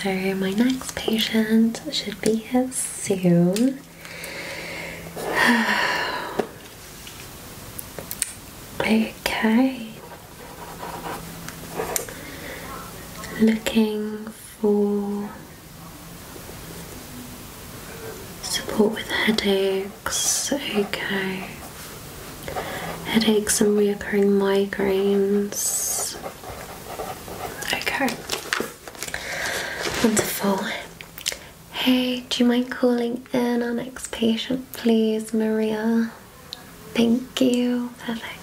so my next patient should be here soon. Okay. Looking for support with headaches. Okay. Headaches and reoccurring migraines. Okay. Wonderful. Hey, do you mind calling in our next patient, please, Maria? Thank you. Perfect.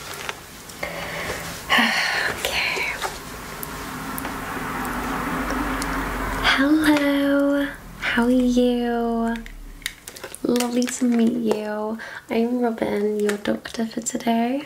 Okay. Hello. How are you? Lovely to meet you. I'm Robin, your doctor for today.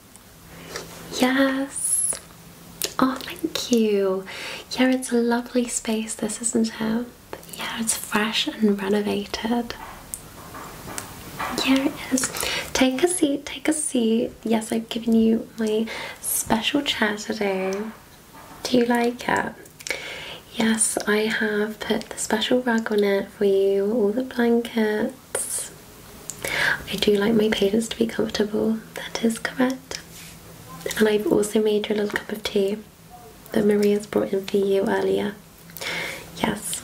Yes. Oh, thank you. Yeah, it's a lovely space, this, isn't it? Yeah, it's fresh and renovated. Yeah, it is. Take a seat, take a seat. Yes, I've given you my special chair today. Do you like it? Yes, I have put the special rug on it for you, all the blankets. I do like my patients to be comfortable, that is correct. And I've also made you a little cup of tea that Maria's brought in for you earlier. Yes.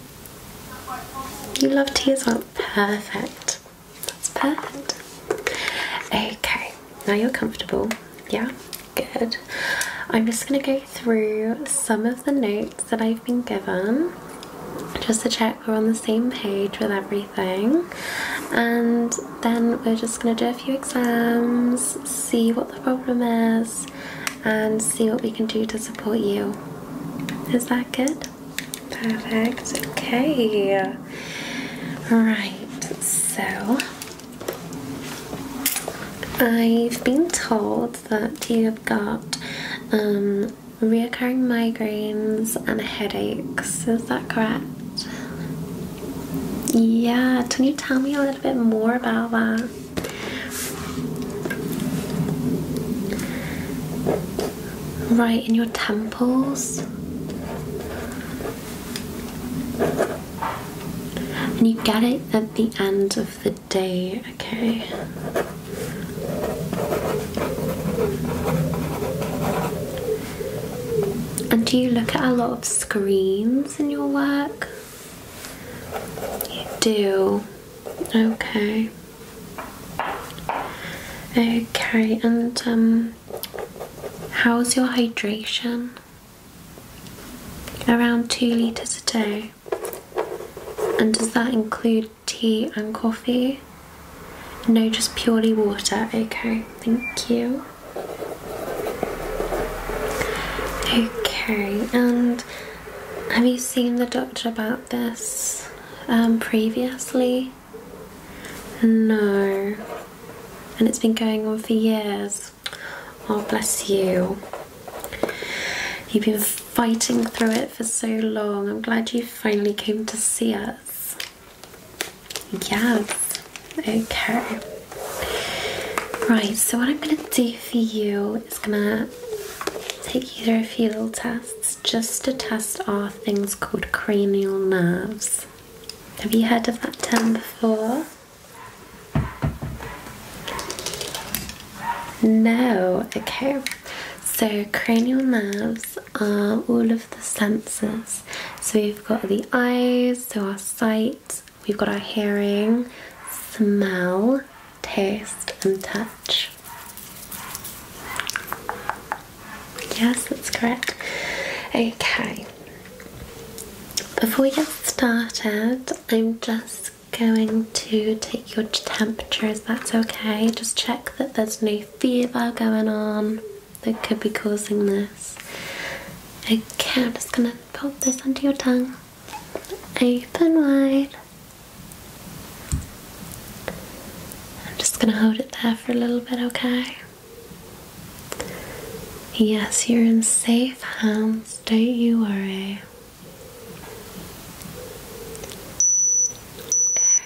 You love tea as well? Perfect. That's perfect. Okay, now you're comfortable. Yeah, good. I'm just going to go through some of the notes that I've been given just to check we're on the same page with everything, and then we're just going to do a few exams, see what the problem is, and see what we can do to support you. Is that good? Perfect. Okay. Right, so I've been told that you have got reoccurring migraines and headaches. Is that correct? Yeah, can you tell me a little bit more about that? Right, in your temples? And you get it at the end of the day, okay? And do you look at a lot of screens in your work? You do? Okay. Okay, and how's your hydration? Around 2 litres a day. And does that include tea and coffee? No, just purely water. Okay, thank you. Okay, and have you seen the doctor about this previously? No. And it's been going on for years. Oh, bless you. You've been fighting through it for so long. I'm glad you finally came to see us. Yes. Okay. Right, so what I'm going to do for you is going to take you through a few little tests just to test our things called cranial nerves. Have you heard of that term before? No. Okay. So cranial nerves are all of the senses. So we've got the eyes, so our sight, we've got our hearing, smell, taste and touch. Yes, that's correct. Okay. Before we get started, I'm just going to take your temperature, if that's okay. Just check that there's no fever going on that could be causing this. Okay, I'm just gonna pop this under your tongue. Open wide. I'm just gonna hold it there for a little bit, okay? Yes, you're in safe hands, don't you worry. Okay.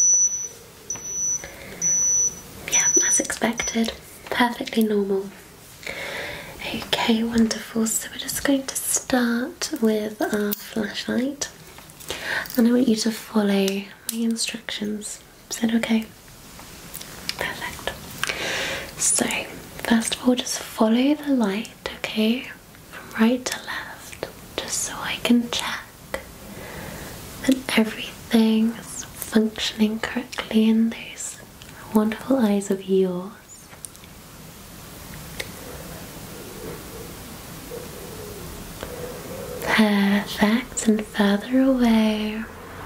Yeah, as expected. Perfectly normal. Okay, wonderful. So we're just going to start with our flashlight and I want you to follow my instructions. Is that okay? Perfect. So, first of all, just follow the light, okay? From right to left, just so I can check that everything's functioning correctly in those wonderful eyes of yours. Perfect, and further away,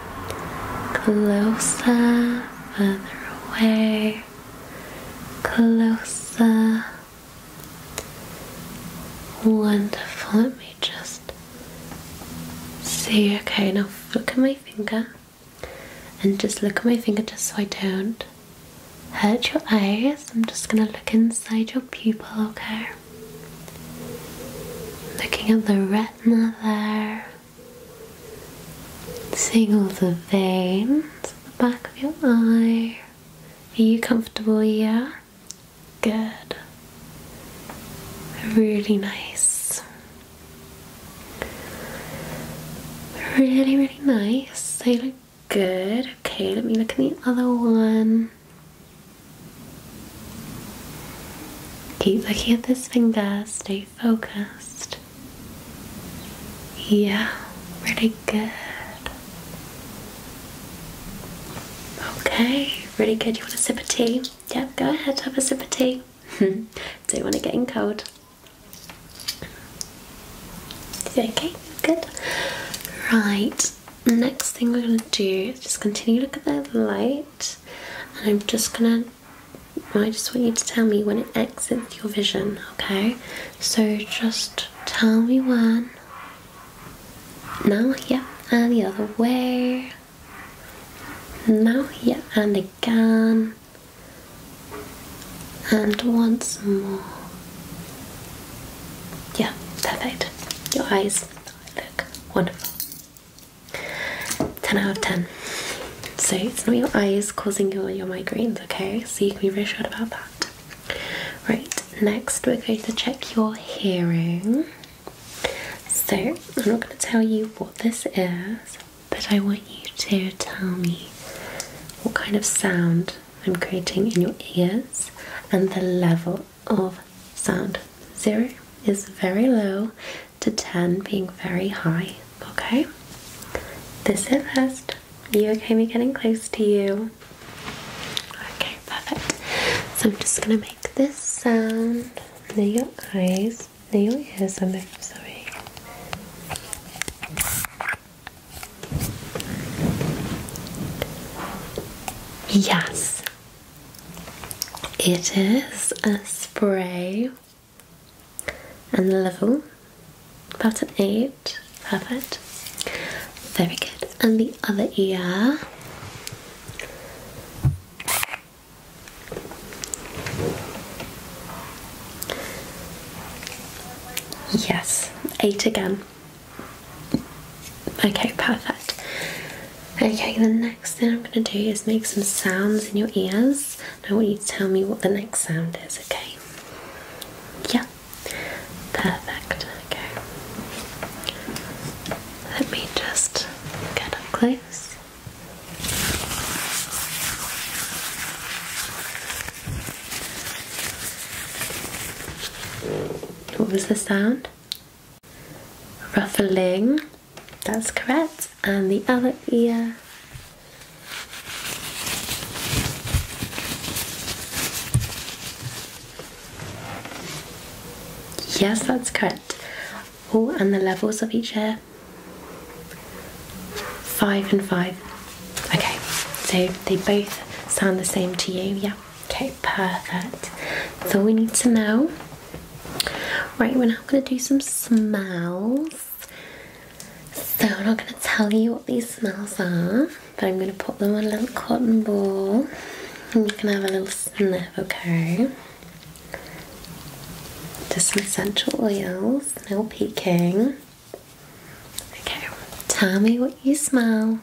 closer, further away, closer. Wonderful, let me just see. Okay, now look at my finger, and just look at my finger just so I don't hurt your eyes. I'm just gonna look inside your pupil, okay? Looking at the retina there, seeing all the veins at the back of your eye. Are you comfortable? Yeah? Good. Really nice. Really, really nice. They look good. Okay, let me look at the other one. Keep looking at this finger. Stay focused. Yeah, really good. Okay, really good. You want a sip of tea? Yep, go ahead, have a sip of tea. Don't want it getting cold. Okay, good. Right, next thing we're going to do is just continue to look at the light, and I'm just going to, I just want you to tell me when it exits your vision, okay? So just tell me when. Now, yeah, and the other way. Now, yeah, and again. And once more. Yeah, perfect. Your eyes look wonderful. 10 out of 10. So it's not your eyes causing your migraines, okay? So you can be reassured about that. Right, next we're going to check your hearing. So I'm not going to tell you what this is, but I want you to tell me what kind of sound I'm creating in your ears and the level of sound. 0 is very low to 10 being very high, okay? This is first. Are you okay me getting close to you? Okay, perfect. So I'm just gonna make this sound near your eyes, near your ears, I'm sorry. Yes, it is a spray, and the level about an 8. Perfect. Very good. And the other ear. Yes, 8 again. Okay, perfect. Okay, the next thing I'm going to do is make some sounds in your ears. I want you to tell me what the next sound is, okay? Yeah, perfect. Okay. Let me just get up close. What was the sound? Ruffling. That's correct. And the other ear. Yes, that's correct. Oh, and the levels of each ear. 5 and 5. Okay, so they both sound the same to you, yeah? Okay, perfect. That's all we need to know. Right, we're now going to do some smells. So I'm not going to tell you what these smells are, but I'm going to put them on a little cotton ball and you can have a little sniff, okay? Just some essential oils, no peeking. Okay, tell me what you smell.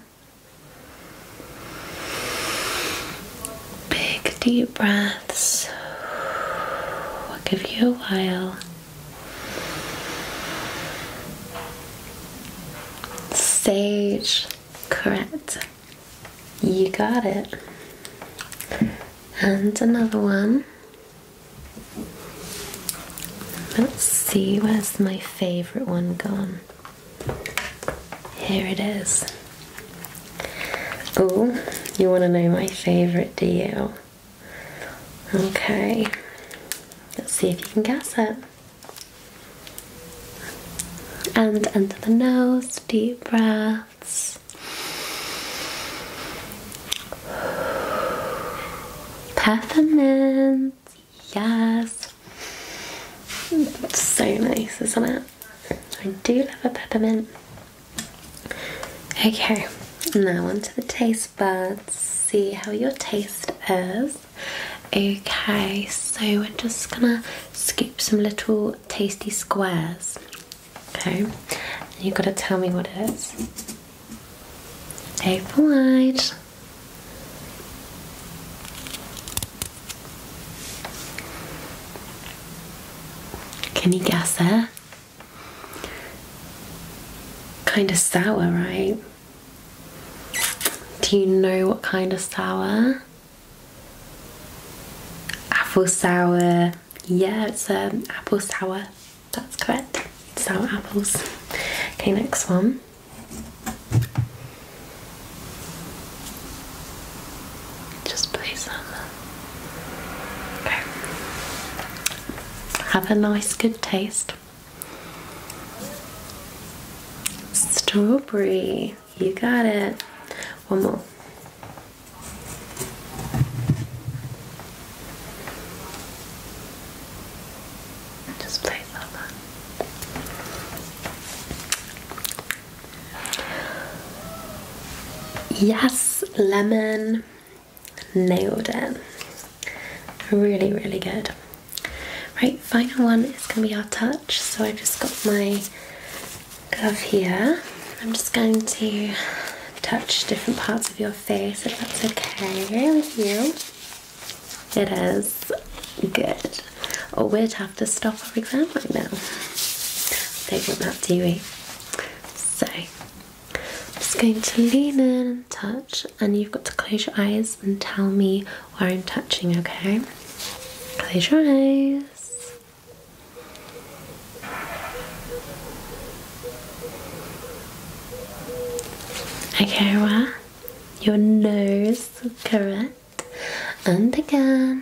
Big deep breaths. I'll give you a while. Sage. Correct. You got it. And another one. Let's see, where's my favourite one gone? Here it is. Oh, you want to know my favourite, do you? Okay. Let's see if you can guess it. And under the nose, deep breaths. Peppermint, yes. It's so nice, isn't it? I do love a peppermint. Okay, now onto the taste buds. See how your taste is. Okay, so we're just gonna scoop some little tasty squares. Okay, and you've got to tell me what it is. Open wide. Can you guess it? Kind of sour, right? Do you know what kind of sour? Apple sour. Yeah, it's apple sour. That's correct. Sour apples. Okay, next one. Just place that there. Okay. Have a nice, good taste. Strawberry. You got it. One more. Just place that there. Yes, lemon. Nailed it. Really, really good. Right, final one is going to be our touch. So I've just got my glove here. I'm just going to touch different parts of your face, if that's okay with you. It is. Good. Or we'd have to stop our exam right now. Don't want that, do we? So, I'm just going to lean in and touch, and you've got to close your eyes and tell me where I'm touching, okay? Close your eyes. Okay, well, your nose, correct, and again.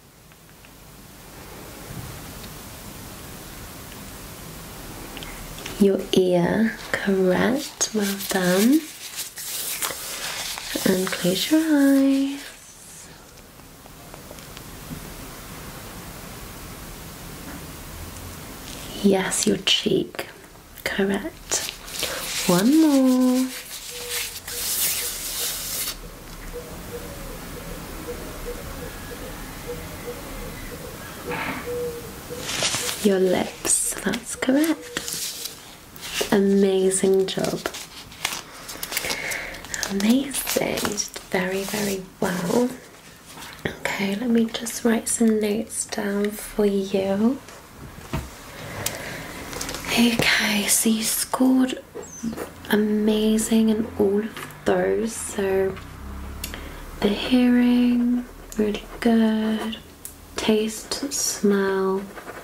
Your ear, correct, well done. And close your eyes. Yes, your cheek, correct. One more. Your lips, that's correct. Amazing job. Amazing, you did very, very well. Okay, let me just write some notes down for you. Okay, so you scored amazing in all of those. So the hearing, really good. Taste, smell,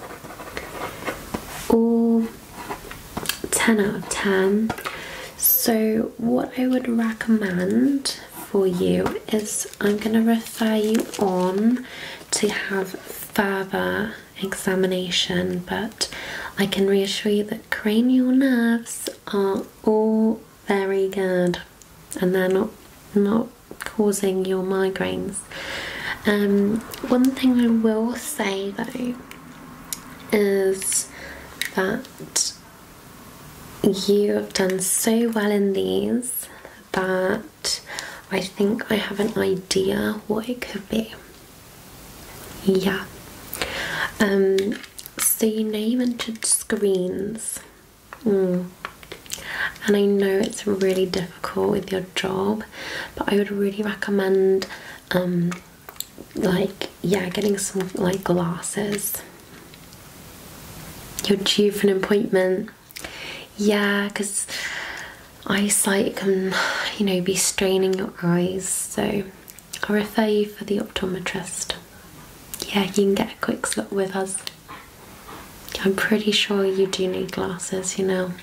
all 10 out of 10. So what I would recommend for you is I'm going to refer you on to have further examination, but I can reassure you that cranial nerves are all very good and they're not causing your migraines. One thing I will say though is that you have done so well in these that I think I have an idea what it could be. Yeah. So you know you mentioned screens. And I know it's really difficult with your job, but I would really recommend getting some like glasses. You're due for an appointment. Yeah, because eyesight can, you know, be straining your eyes, so I'll refer you for the optometrist. Yeah, you can get a quick look with us. I'm pretty sure you do need glasses, you know.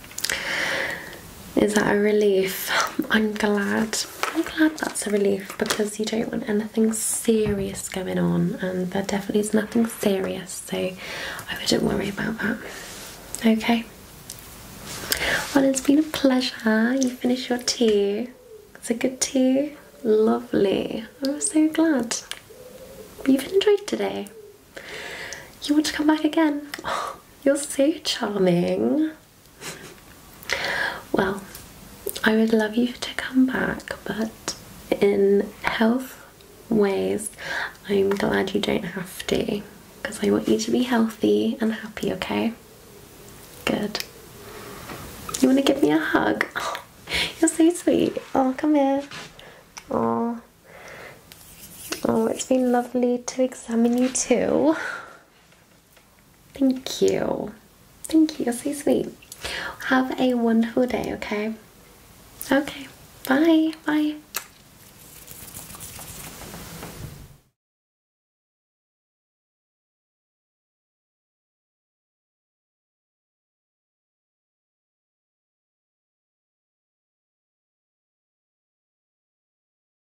Is that a relief? I'm glad. I'm glad that's a relief, because you don't want anything serious going on, and there definitely is nothing serious, so I wouldn't worry about that. Okay. Well, it's been a pleasure. You finished your tea. It's a good tea. Lovely. I'm so glad. You've enjoyed today. You want to come back again? Oh, you're so charming. Well, I would love you to come back, but in health ways, I'm glad you don't have to, because I want you to be healthy and happy, okay? Good. You want to give me a hug? Oh, you're so sweet. Oh, come here. Oh, it's been lovely to examine you too. Thank you. Thank you, you're so sweet. Have a wonderful day, okay? Okay, bye, bye.